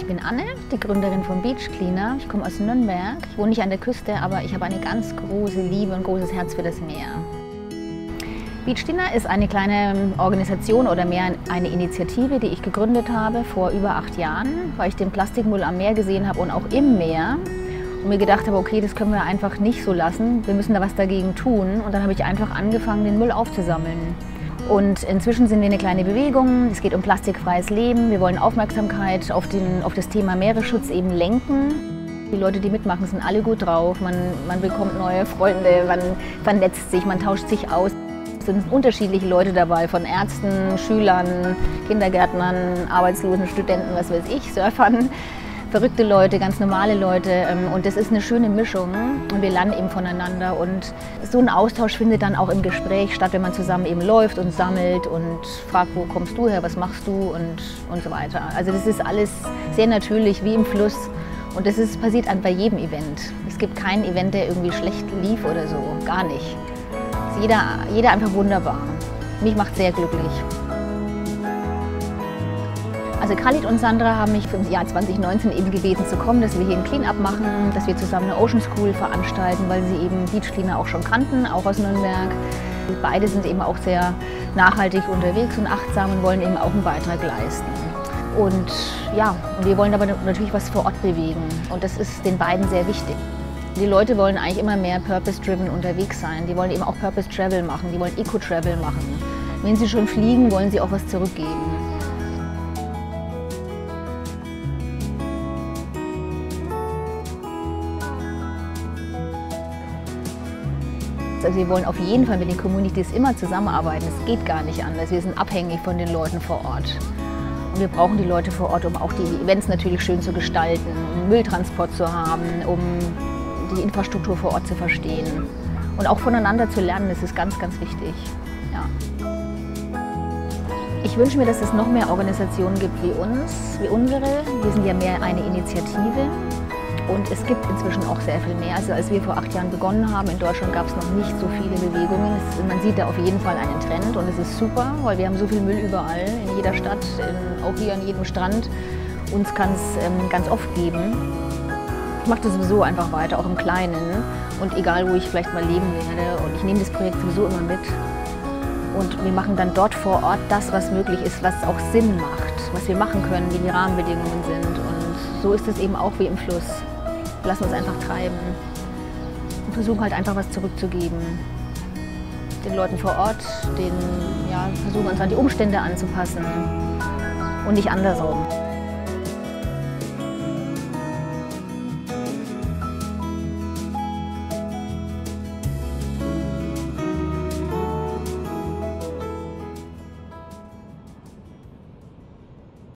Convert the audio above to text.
Ich bin Anne, die Gründerin von Beach Cleaner. Ich komme aus Nürnberg. Ich wohne nicht an der Küste, aber ich habe eine ganz große Liebe und großes Herz für das Meer. Beach Cleaner ist eine kleine Organisation oder mehr eine Initiative, die ich gegründet habe vor über 8 Jahren, weil ich den Plastikmüll am Meer gesehen habe und auch im Meer. Und mir gedacht habe, okay, das können wir einfach nicht so lassen. Wir müssen da was dagegen tun. Und dann habe ich einfach angefangen, den Müll aufzusammeln. Und inzwischen sind wir eine kleine Bewegung. Es geht um plastikfreies Leben. Wir wollen Aufmerksamkeit auf das Thema Meeresschutz eben lenken. Die Leute, die mitmachen, sind alle gut drauf. Man bekommt neue Freunde, man vernetzt sich, man tauscht sich aus. Es sind unterschiedliche Leute dabei, von Ärzten, Schülern, Kindergärtnern, Arbeitslosen, Studenten, was weiß ich, Surfern. Verrückte Leute, ganz normale Leute, und das ist eine schöne Mischung und wir lernen eben voneinander und so ein Austausch findet dann auch im Gespräch statt, wenn man zusammen eben läuft und sammelt und fragt, wo kommst du her, was machst du und so weiter. Also das ist alles sehr natürlich, wie im Fluss, und das passiert bei jedem Event. Es gibt kein Event, der irgendwie schlecht lief oder so, gar nicht. Ist jeder einfach wunderbar. Mich macht sehr glücklich. Also Khalid und Sandra haben mich für das Jahr 2019 eben gebeten zu kommen, dass wir hier ein Clean-up machen, dass wir zusammen eine Ocean School veranstalten, weil sie eben Beach Cleaner auch schon kannten, auch aus Nürnberg. Beide sind eben auch sehr nachhaltig unterwegs und achtsam und wollen eben auch einen Beitrag leisten. Und ja, wir wollen aber natürlich was vor Ort bewegen und das ist den beiden sehr wichtig. Die Leute wollen eigentlich immer mehr purpose-driven unterwegs sein. Die wollen eben auch Purpose-Travel machen, die wollen Eco-Travel machen. Wenn sie schon fliegen, wollen sie auch was zurückgeben. Also wir wollen auf jeden Fall mit den Communities immer zusammenarbeiten. Es geht gar nicht anders. Wir sind abhängig von den Leuten vor Ort. Und wir brauchen die Leute vor Ort, um auch die Events natürlich schön zu gestalten, um Mülltransport zu haben, um die Infrastruktur vor Ort zu verstehen. Und auch voneinander zu lernen, das ist ganz, ganz wichtig. Ja. Ich wünsche mir, dass es noch mehr Organisationen gibt wie unsere. Wir sind ja mehr eine Initiative. Und es gibt inzwischen auch sehr viel mehr. Also als wir vor 8 Jahren begonnen haben, in Deutschland gab es noch nicht so viele Bewegungen. Man sieht da auf jeden Fall einen Trend und es ist super, weil wir haben so viel Müll überall, in jeder Stadt, auch hier an jedem Strand. Uns kann es ganz oft geben. Ich mache das sowieso einfach weiter, auch im Kleinen. Und egal, wo ich vielleicht mal leben werde. Und ich nehme das Projekt sowieso immer mit. Und wir machen dann dort vor Ort das, was möglich ist, was auch Sinn macht, was wir machen können, wie die Rahmenbedingungen sind. Und so ist es eben auch wie im Fluss. Wir lassen uns einfach treiben und versuchen halt einfach was zurückzugeben. Den Leuten vor Ort, versuchen uns an die Umstände anzupassen und nicht andersrum.